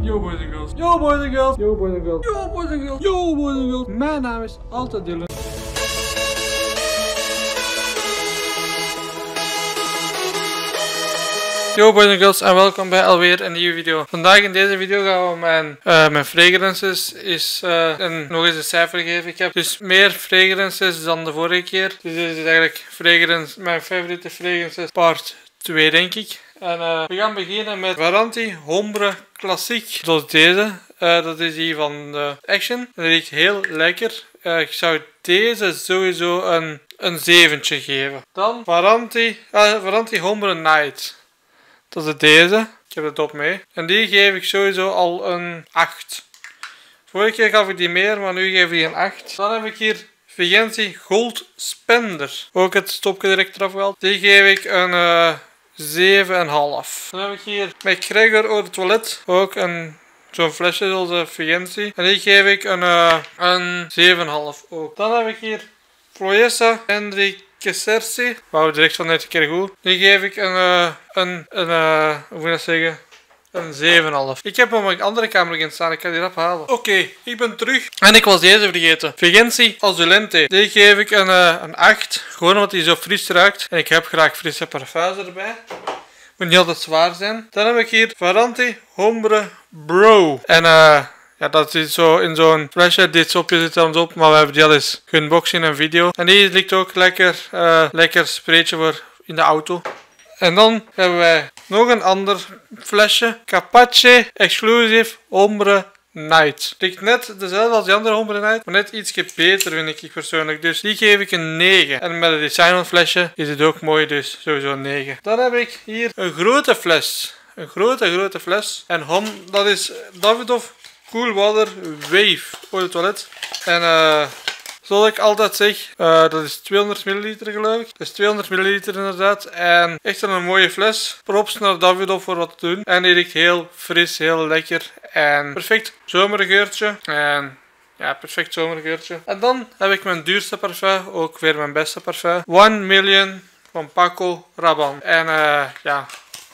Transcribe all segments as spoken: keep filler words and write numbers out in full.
Yo boys and girls. Yo boys and girls. Yo boys and girls. Yo boys and girls. Yo boys and girls. Mijn naam is altijd Dylan. Yo boys and girls en welkom bij alweer een nieuwe video. Vandaag in deze video gaan we mijn, uh, mijn fragrances is, uh, en nog eens een cijfer geven. Ik heb dus meer fragrances dan de vorige keer. Dus dit is eigenlijk fragrance, mijn favoriete fragrances part twee denk ik. En uh, we gaan beginnen met Varanti Ombre Classique. Zoals deze. Uh, dat is die van de Action. Dat riekt heel lekker. Uh, ik zou deze sowieso een, een zeventje geven. Dan Varanti, uh, Varanti Ombre Night. Dat is deze. Ik heb het op mee. En die geef ik sowieso al een acht. Vorige keer gaf ik die meer, maar nu geef ik die een acht. Dan heb ik hier Vigensi Gold Spender. Ook het stopje direct eraf gehaald. Die geef ik een uh, zeven komma vijf. Dan heb ik hier McGregor Eau de Toilette. Ook een zo'n flesje zoals de Vigensi. En die geef ik een, uh, een zeven komma vijf ook. Dan heb ik hier Floyessa Henry Kessersi. Wauw, direct van dit keer goed. Die geef ik een, uh, een, een uh, hoe moet ik dat zeggen? Een zeven komma vijf. Ik heb hem op een andere kamer in staan. Ik kan die erop halen. Oké, okay, ik ben terug. En ik was deze vergeten. Vigensi Azulente. Die geef ik een, uh, een acht. Gewoon omdat hij zo fris ruikt. En ik heb graag frisse parfums erbij. Moet niet altijd zwaar zijn. Dan heb ik hier Varanti Ombre Bro. En uh, ja, dat zit zo in zo'n flesje. Dit sopje zit er op, maar we hebben die al eens geunboxed in een video. En die ligt ook lekker, uh, lekker spreetje voor in de auto. En dan hebben wij nog een ander flesje. Capace Exclusive Ombre Night. Ligt net dezelfde als die andere Ombre Night, maar net ietsje beter vind ik persoonlijk. Dus die geef ik een negen. En met het design flesje is het ook mooi, dus sowieso een negen. Dan heb ik hier een grote fles. Een grote, grote fles. En hom, dat is Davidoff Cool Water Wave voor de toilet. En uh, zoals ik altijd zeg, uh, dat is tweehonderd milliliter geloof ik. Dat is tweehonderd milliliter inderdaad. En echt een mooie fles. Props naar Davidoff voor wat te doen. En die riekt heel fris, heel lekker. En perfect zomergeurtje. En ja, perfect zomergeurtje. En dan heb ik mijn duurste parfum. Ook weer mijn beste parfum. one million van Paco Rabanne. En uh, ja,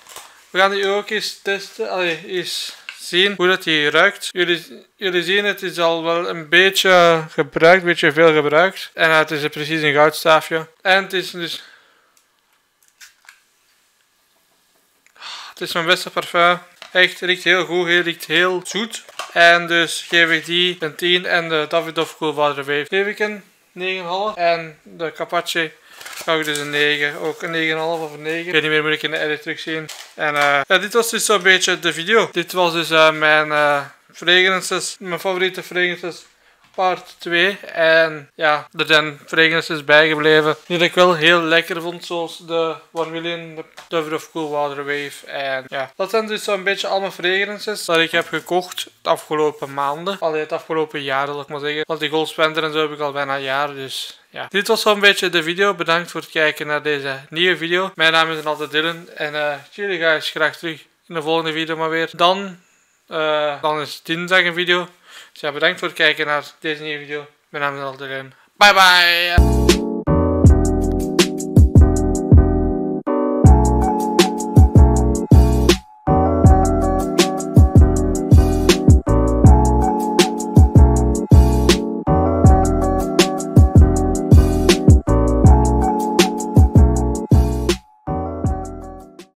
we gaan die ook eens testen. Allee, eens zien hoe dat die ruikt. Jullie, jullie zien het is al wel een beetje gebruikt, een beetje veel gebruikt. En uh, het is precies een goudstaafje. En het is dus... Het is mijn beste parfum. Echt, het riekt heel goed, het riekt heel zoet. En dus geef ik die een tien en de Davidoff Cool Water Wave geef ik een negen komma vijf. En de Capace ga ik dus een negen. Ook een negen komma vijf of een negen. Ik weet niet meer, moet ik in de edit terugzien. En uh, ja, dit was dus zo'n beetje de video. Dit was dus uh, mijn uh, fragrances, mijn favoriete fragrances part twee. En ja, er zijn fragrances bijgebleven die ik wel heel lekker vond. Zoals de one million, de Davidoff Cool Water Wave. En ja, dat zijn dus zo'n beetje allemaal fragrances dat ik heb gekocht de afgelopen maanden. Allee, het afgelopen jaar zal ik maar zeggen. Want die Gold Spender en zo heb ik al bijna een jaar. Dus ja, dit was zo'n beetje de video. Bedankt voor het kijken naar deze nieuwe video. Mijn naam is altijd Dylan. En uh, jullie ga eens graag terug in de volgende video maar weer. Dan, uh, dan is dinsdag een video. Dus ja, bedankt voor het kijken naar deze nieuwe video. Mijn naam is altijd Dylan. Bye bye!